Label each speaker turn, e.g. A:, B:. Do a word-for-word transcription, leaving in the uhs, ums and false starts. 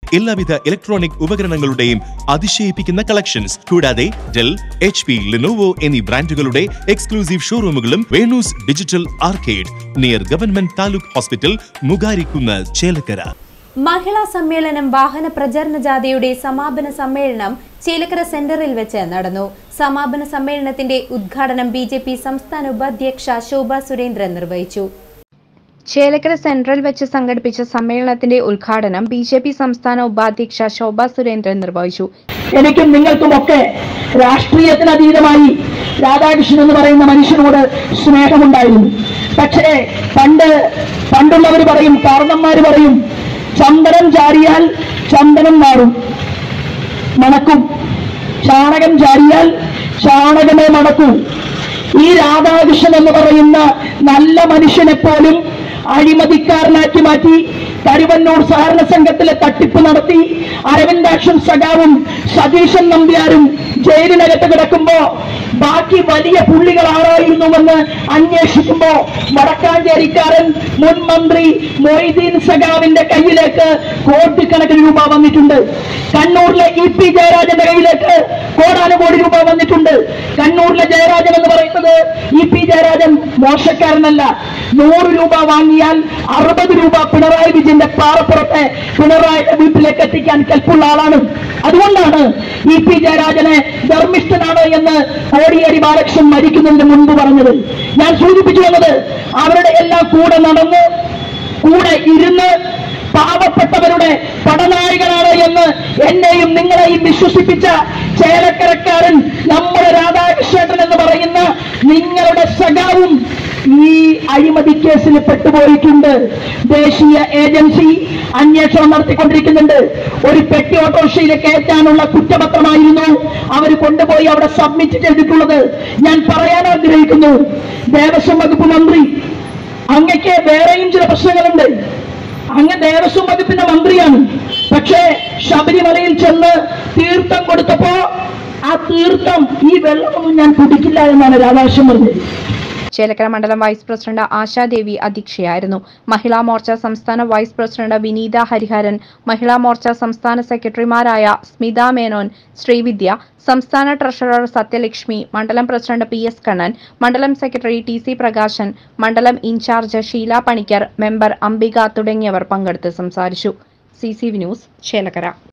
A: എല്ലാവിധ ഇലക്ട്രോണിക് ഉപകരണങ്ങളുടെയും അതിശയിപ്പിക്കുന്ന കളക്ഷൻസ് കൂടാതെ ഡെൽ, എച്ച് പി, ലെനോവോ എന്നീ ബ്രാൻഡുകളുടെ എക്സ്ക്ലൂസീവ് ഷോറൂമുകളും Venus digital arcade near government taluk hospital, Mugarikkunnu, Chelakkara.
B: മഹിളാ സമ്മേളനം വാഹന പ്രചരണ ജാഥയുടെ സമാപന സമ്മേളനം ചേലക്കര സെന്ററിൽ വെച്ച് നടന്നു. സമാപന സമ്മേളനത്തിന്റെ ഉദ്ഘാടനം ബി ജെ പി സംസ്ഥാന ഉപാധ്യക്ഷ ശോഭ സുരേന്ദ്രൻ നിർവഹിച്ചു.
C: ചേലക്കര സെന്ററിൽ വെച്ച് സംഘടിപ്പിച്ച സമ്മേളനത്തിന്റെ ഉദ്ഘാടനം ബി ജെ പി സംസ്ഥാന ഉപാധ്യക്ഷ ശോഭ സുരേന്ദ്രൻ നിർവഹിച്ചു.
D: എനിക്കും നിങ്ങൾക്കുമൊക്കെ രാഷ്ട്രീയത്തിനതീതമായി രാധാകൃഷ്ണൻ എന്ന് പറയുന്ന മനുഷ്യനോട് സ്നേഹമുണ്ടായിരുന്നു. പക്ഷേ പണ്ട് പണ്ടുള്ളവർ പറയും, കാരണന്മാർ പറയും, ചന്ദനം ചാരിയാൽ ചന്ദനം മാറും, മണക്കും. ചാണകം ചാരിയാൽ ചാണകമേ മണക്കൂ. ഈ രാധാകൃഷ്ണൻ എന്ന് പറയുന്ന നല്ല മനുഷ്യനെ പോലും അഴിമതിക്കാരനാക്കി മാറ്റി. കരുവന്നൂർ സഹകരണ സംഘത്തിലെ തട്ടിപ്പ് നടത്തി അരവിന്ദാക്ഷൻ സഖാവും സതീശൻ നമ്പ്യാരും ജയിലിനകത്ത് കിടക്കുമ്പോ ബാക്കി വലിയ പുള്ളികൾ ആരായിരുന്നുവെന്ന് അന്വേഷിക്കുമ്പോ വടക്കാഞ്ചേരിക്കാരൻ മുൻ മന്ത്രി മൊയ്തീൻ സഖാവിന്റെ കയ്യിലേക്ക് കോടിക്കണക്കിന് രൂപ വന്നിട്ടുണ്ട്. കണ്ണൂരിലെ ഇ പി ജയരാജന്റെ കയ്യിലേക്ക് കോടാനുകോടി രൂപ വന്നിട്ടുണ്ട്. കണ്ണൂരിലെ ജയരാജൻ എന്ന് പറയുന്നത് ഇ പി ജയരാജൻ മോശക്കാരനല്ല. നൂറ് രൂപ വാങ്ങിയാൽ അറുപത് രൂപ പിണറായി വിജയന്റെ പാറപ്പുറത്തെ പിണറായിയുടെ വീട്ടിലേക്ക് എത്തിക്കാൻ കെൽപ്പുള്ള ആളാണ്. അതുകൊണ്ടാണ് ഇ പി ജയരാജനെ ധർമ്മിഷ്ഠനാണ് എന്ന് കോടിയേരി ബാലകൃഷ്ണൻ മരിക്കുന്നതിന് മുൻപ് പറഞ്ഞത്. ഞാൻ സൂചിപ്പിച്ചു വന്നത് അവരുടെ എല്ലാം കൂടെ നടന്ന് കൂടെ ഇരുന്ന് പാവപ്പെട്ടവരുടെ പടനായകനാണ് എന്ന് എന്നെയും നിങ്ങളെയും വിശ്വസിപ്പിച്ച ചേലക്കരക്കാരൻ നമ്മുടെ രാധാകൃഷ്ണൻ എന്ന് പറയുന്ന നിങ്ങളുടെ സഖാവും ഈ അഴിമതി കേസിൽ പെട്ടുപോയിട്ടുണ്ട്. ദേശീയ ഏജൻസി അന്വേഷണം നടത്തിക്കൊണ്ടിരിക്കുന്നുണ്ട്. ഒരു പെട്ടി ഓട്ടോറിക്ഷയിൽ കയറ്റാനുള്ള കുറ്റപത്രമായിരുന്നു അവർ കൊണ്ടുപോയി അവിടെ സബ്മിറ്റ് ചെയ്തിട്ടുള്ളത്. ഞാൻ പറയാൻ ആഗ്രഹിക്കുന്നു, ദേവസ്വം വകുപ്പ് മന്ത്രി, അങ്ങക്ക് വേറെയും ചില പ്രശ്നങ്ങളുണ്ട്. അങ്ങ് ദേവസ്വം വകുപ്പിന്റെ മന്ത്രിയാണ്. പക്ഷേ ശബരിമലയിൽ ചെന്ന് തീർത്ഥം കൊടുത്തപ്പോ ആ തീർത്ഥം ഈ വെള്ളമൊന്നും ഞാൻ കുടിക്കില്ല എന്നാണ് രാധാകൃഷ്ണൻ പറഞ്ഞത്.
C: ചേലക്കര മണ്ഡലം വൈസ് പ്രസിഡന്റ് ആശാദേവി അധ്യക്ഷയായിരുന്നു. മഹിളാ മോർച്ച സംസ്ഥാന വൈസ് പ്രസിഡന്റ് വിനീത ഹരിഹരൻ, മഹിളാ മോർച്ച സംസ്ഥാന സെക്രട്ടറിമാരായ സ്മിത മേനോൻ, ശ്രീവിദ്യ, സംസ്ഥാന ട്രഷറർ സത്യലക്ഷ്മി, മണ്ഡലം പ്രസിഡന്റ് പി എസ് കണ്ണൻ, മണ്ഡലം സെക്രട്ടറി ടി സി പ്രകാശൻ, മണ്ഡലം ഇൻചാർജ് ഷീല പണിക്കർ, മെമ്പർ അംബിക തുടങ്ങിയവർ പങ്കെടുത്ത് സംസാരിച്ചു. C C V news, Chelakkara.